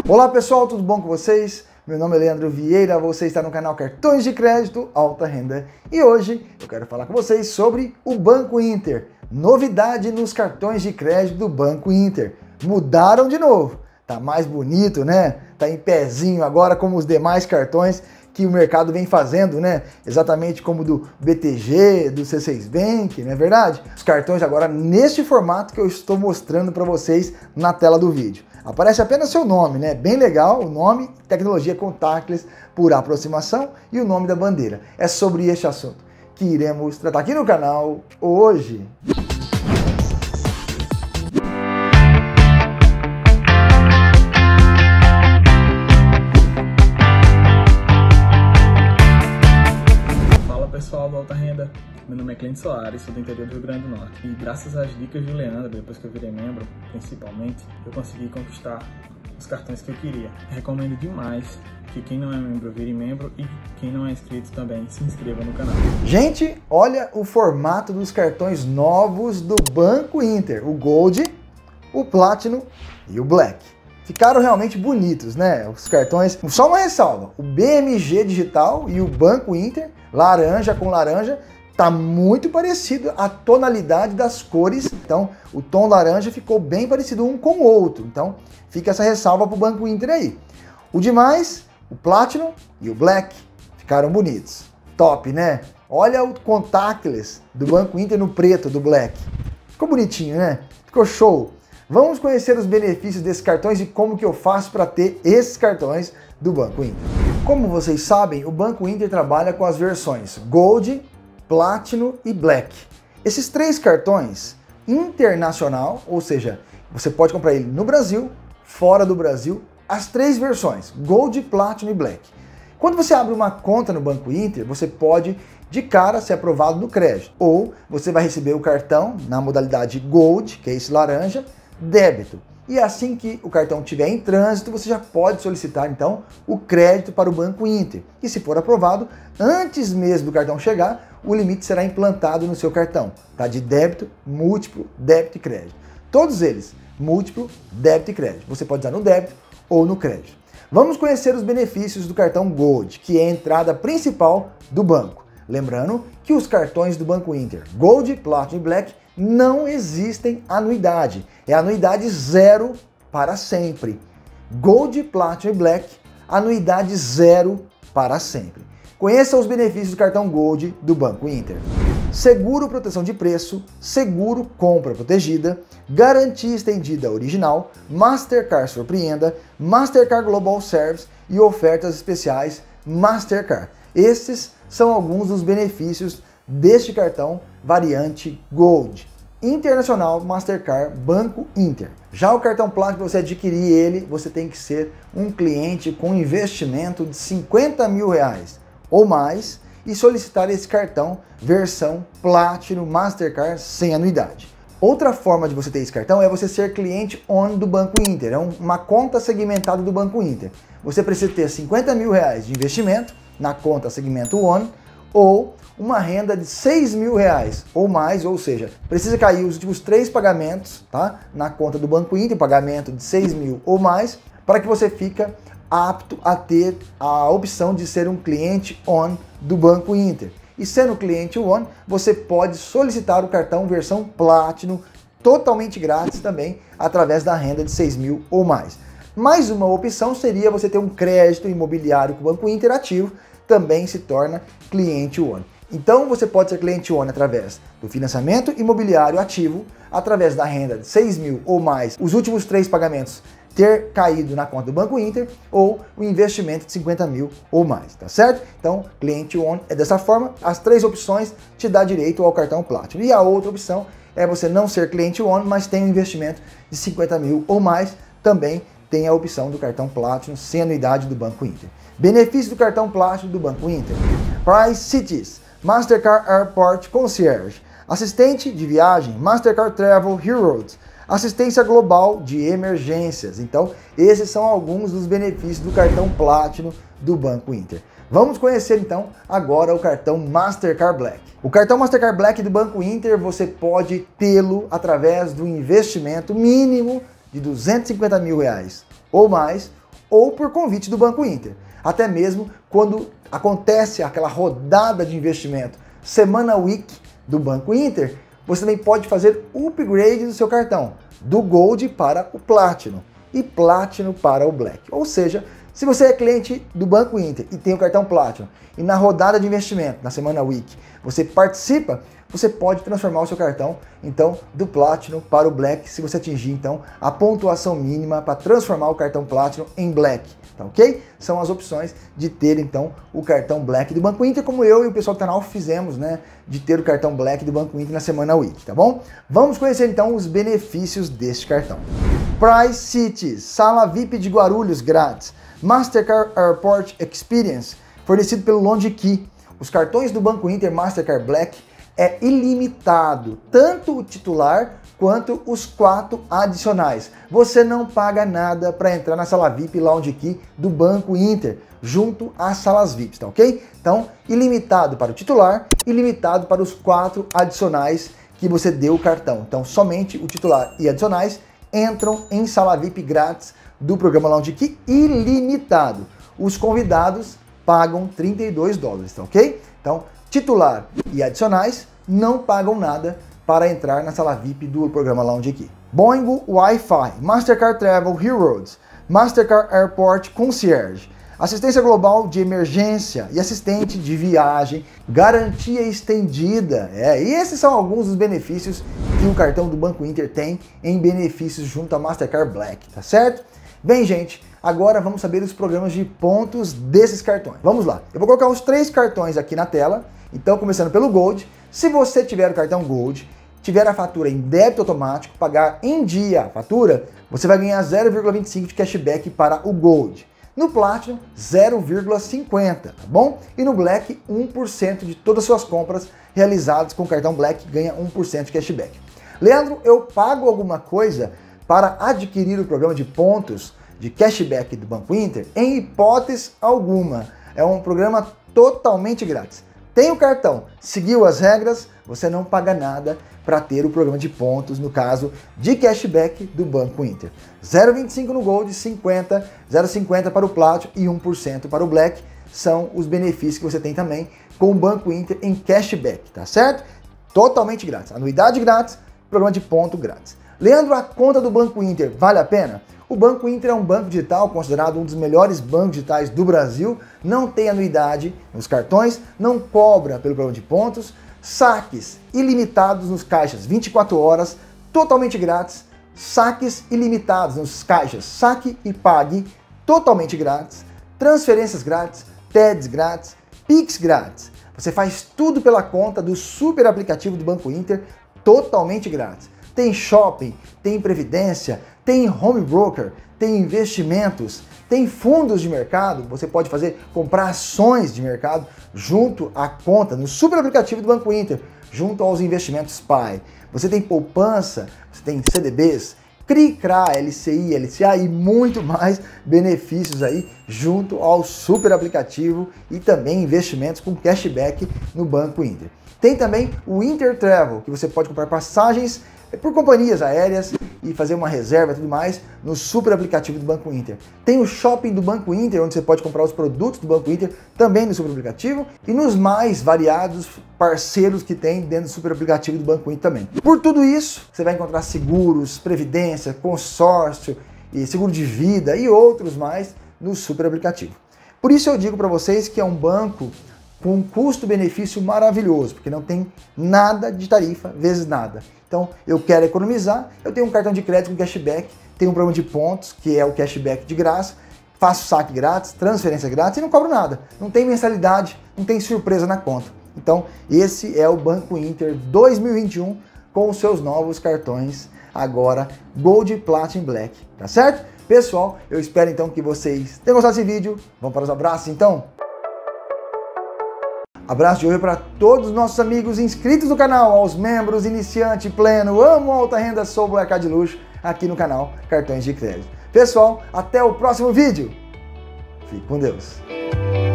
Olá pessoal, tudo bom com vocês? Meu nome é Leandro Vieira, você está no canal Cartões de Crédito Alta Renda e hoje eu quero falar com vocês sobre o Banco Inter. Novidade nos cartões de crédito do Banco Inter. Mudaram de novo, tá mais bonito, né? Tá em pezinho agora como os demais cartões que o mercado vem fazendo, né? Exatamente como do BTG, do C6 Bank, não é verdade? Os cartões agora neste formato que eu estou mostrando para vocês na tela do vídeo. Aparece apenas seu nome, né? Bem legal, o nome, tecnologia contactless por aproximação e o nome da bandeira. É sobre este assunto que iremos tratar aqui no canal hoje. Pessoal do Alta Renda, meu nome é Clêncio Soares, sou do interior do Rio Grande do Norte e graças às dicas do Leandro, depois que eu virei membro, principalmente, eu consegui conquistar os cartões que eu queria. Recomendo demais que quem não é membro vire membro e quem não é inscrito também se inscreva no canal. Gente, olha o formato dos cartões novos do Banco Inter, o Gold, o Platinum e o Black. Ficaram realmente bonitos, né? Os cartões, só uma ressalva, o BMG Digital e o Banco Inter, laranja com laranja, tá muito parecido a tonalidade das cores, então o tom laranja ficou bem parecido um com o outro, então fica essa ressalva pro Banco Inter aí. O demais, o Platinum e o Black, ficaram bonitos, top, né? Olha o contactless do Banco Inter no preto do Black, ficou bonitinho, né? Ficou show. Vamos conhecer os benefícios desses cartões e como que eu faço para ter esses cartões do Banco Inter. Como vocês sabem, o Banco Inter trabalha com as versões Gold, Platinum e Black. Esses três cartões internacional, ou seja, você pode comprar ele no Brasil, fora do Brasil, as três versões, Gold, Platinum e Black. Quando você abre uma conta no Banco Inter, você pode de cara ser aprovado no crédito, ou você vai receber o cartão na modalidade Gold, que é esse laranja, débito. E assim que o cartão estiver em trânsito, você já pode solicitar então o crédito para o Banco Inter. E se for aprovado, antes mesmo do cartão chegar, o limite será implantado no seu cartão, tá? De débito, múltiplo, débito e crédito. Todos eles, múltiplo, débito e crédito. Você pode usar no débito ou no crédito. Vamos conhecer os benefícios do cartão Gold, que é a entrada principal do banco. Lembrando que os cartões do Banco Inter, Gold, Platinum e Black, não existem anuidade. É anuidade zero para sempre. Gold, Platinum e Black, anuidade zero para sempre. Conheça os benefícios do cartão Gold do Banco Inter. Seguro proteção de preço, seguro compra protegida, garantia estendida original, Mastercard Surpreenda, Mastercard Global Service e ofertas especiais Mastercard. Esses são alguns dos benefícios deste cartão variante Gold. Internacional Mastercard Banco Inter. Já o cartão Platinum, para você adquirir ele, você tem que ser um cliente com investimento de R$50 mil ou mais e solicitar esse cartão versão Platinum Mastercard sem anuidade. Outra forma de você ter esse cartão é você ser cliente ON do Banco Inter, é uma conta segmentada do Banco Inter. Você precisa ter R$50 mil de investimento na conta segmento ON ou uma renda de R$6 mil ou mais, ou seja, precisa cair os últimos 3 pagamentos, tá? Na conta do Banco Inter, pagamento de R$6 mil ou mais, para que você fique apto a ter a opção de ser um cliente ON do Banco Inter. E sendo cliente ON, você pode solicitar o cartão versão Platinum totalmente grátis também, através da renda de R$6 mil ou mais. Mais uma opção seria você ter um crédito imobiliário com o Banco Inter ativo, também se torna cliente ON. Então você pode ser cliente ON através do financiamento imobiliário ativo, através da renda de R$6 mil ou mais, os últimos 3 pagamentos ter caído na conta do Banco Inter, ou o investimento de R$50 mil ou mais, tá certo? Então, cliente ON é dessa forma, as 3 opções te dá direito ao cartão Platinum. E a outra opção é você não ser cliente ON, mas tem um investimento de R$50 mil ou mais, também tem a opção do cartão Platinum sem anuidade do Banco Inter. Benefício do cartão Platinum do Banco Inter: Price Cities, Mastercard Airport Concierge, assistente de viagem, Mastercard Travel Heroes, assistência global de emergências. Então, esses são alguns dos benefícios do cartão Platinum do Banco Inter. Vamos conhecer então agora o cartão Mastercard Black. O cartão Mastercard Black do Banco Inter você pode tê-lo através do investimento mínimo de R$250 mil ou mais, ou por convite do Banco Inter. Até mesmo quando acontece aquela rodada de investimento Semana Week do Banco Inter, você também pode fazer o upgrade do seu cartão, do Gold para o Platinum e Platinum para o Black. Ou seja, se você é cliente do Banco Inter e tem o cartão Platinum e na rodada de investimento, na Semana Week, você participa, você pode transformar o seu cartão, então, do Platinum para o Black, se você atingir, então, a pontuação mínima para transformar o cartão Platinum em Black, tá ok? São as opções de ter, então, o cartão Black do Banco Inter, como eu e o pessoal do canal fizemos, né, de ter o cartão Black do Banco Inter na Semana Week, tá bom? Vamos conhecer, então, os benefícios deste cartão. Price Cities, sala VIP de Guarulhos grátis, Mastercard Airport Experience, fornecido pelo LongeKey. Os cartões do Banco Inter Mastercard Black é ilimitado, tanto o titular quanto os 4 adicionais. Você não paga nada para entrar na sala VIP LongeKey do Banco Inter, junto às salas VIPs, tá ok? Então, ilimitado para o titular, ilimitado para os 4 adicionais que você deu o cartão. Então, somente o titular e adicionais entram em sala VIP grátis do programa LongeKey ilimitado. Os convidados pagam $32, tá ok? Então, titular e adicionais não pagam nada para entrar na sala VIP do programa LongeKey. Boingo Wi-Fi, Mastercard Travel Heroes, Mastercard Airport Concierge, assistência global de emergência e assistente de viagem, garantia estendida. E esses são alguns dos benefícios que o cartão do Banco Inter tem em benefícios junto à Mastercard Black, tá certo? Bem, gente, agora vamos saber os programas de pontos desses cartões. Vamos lá. Eu vou colocar os 3 cartões aqui na tela. Então, começando pelo Gold. Se você tiver o cartão Gold, tiver a fatura em débito automático, pagar em dia a fatura, você vai ganhar 0,25 de cashback para o Gold. No Platinum, 0,50, tá bom? E no Black, 1% de todas as suas compras realizadas com o cartão Black ganha 1% de cashback. Leandro, eu pago alguma coisa para adquirir o programa de pontos de cashback do Banco Inter? Em hipótese alguma. É um programa totalmente grátis. Tem o cartão, seguiu as regras, você não paga nada para ter o programa de pontos, no caso de cashback do Banco Inter. 0,25 no Gold, 50, 0,50 para o Platinum e 1% para o Black são os benefícios que você tem também com o Banco Inter em cashback, tá certo? Totalmente grátis. Anuidade grátis, programa de ponto grátis. Leandro, a conta do Banco Inter vale a pena? O Banco Inter é um banco digital considerado um dos melhores bancos digitais do Brasil, não tem anuidade nos cartões, não cobra pelo programa de pontos, saques ilimitados nos caixas 24 horas, totalmente grátis, saques ilimitados nos caixas Saque e Pague, totalmente grátis, transferências grátis, TEDs grátis, Pix grátis. Você faz tudo pela conta do super aplicativo do Banco Inter, totalmente grátis. Tem shopping, tem previdência, tem home broker, tem investimentos, tem fundos de mercado, você pode comprar ações de mercado junto à conta, no super aplicativo do Banco Inter, junto aos investimentos PAI. Você tem poupança, você tem CDBs, CRI/CRA, LCI, LCA e muito mais benefícios aí junto ao super aplicativo e também investimentos com cashback no Banco Inter. Tem também o Inter Travel, que você pode comprar passagens por companhias aéreas e fazer uma reserva e tudo mais no super aplicativo do Banco Inter. Tem o shopping do Banco Inter, onde você pode comprar os produtos do Banco Inter também no super aplicativo e nos mais variados parceiros que tem dentro do super aplicativo do Banco Inter também. Por tudo isso, você vai encontrar seguros, previdência, consórcio, e seguro de vida e outros mais no super aplicativo. Por isso eu digo para vocês que é um banco com um custo-benefício maravilhoso, porque não tem nada de tarifa vezes nada. Então, eu quero economizar, eu tenho um cartão de crédito com cashback, tenho um programa de pontos, que é o cashback de graça, faço saque grátis, transferência grátis e não cobro nada. Não tem mensalidade, não tem surpresa na conta. Então, esse é o Banco Inter 2021 com os seus novos cartões agora Gold, Platinum, Black, tá certo? Pessoal, eu espero então que vocês tenham gostado desse vídeo. Vamos para os abraços então? Abraço de hoje para todos os nossos amigos inscritos no canal, aos membros, iniciante, pleno, amo alta renda, sou Black Card de luxo, aqui no canal Cartões de Crédito. Pessoal, até o próximo vídeo. Fique com Deus.